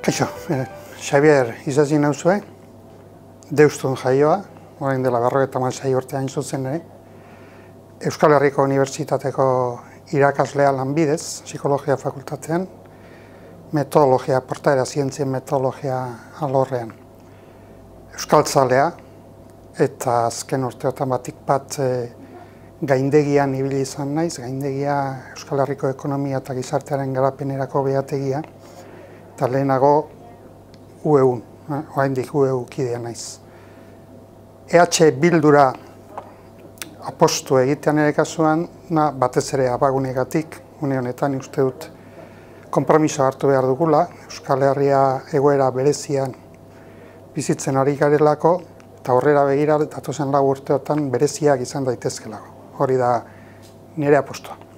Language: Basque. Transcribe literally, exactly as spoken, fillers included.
Kaixo, Xabier Isasi nauzue, Deustun jaioa, orain dela berrogeita hamasei urte hain zuzen ere, Euskal Herriko Unibertsitateko irakaslea lanbidez, psikologia fakultatean, metodologia, portaera zientzien metodologia alorrean. Euskaltzalea, eta azken urteotan batik bat e, gaindegian ibili izan naiz, gaindegia Euskal Herriko ekonomia eta gizartearen garapenerako behategia, eta lehenago U E U, oraindik U E U kidea naiz. E H Bildura apostu egitean ere kasuan, na, batez ere abagunegatik, une honetan uste dut konpromiso hartu behar dugula, Euskal Herria egoera berezian bizitzen ari garelako, eta horrera begira datozen lau urteotan bereziak izan daitezkelako. Hori da nire apostua.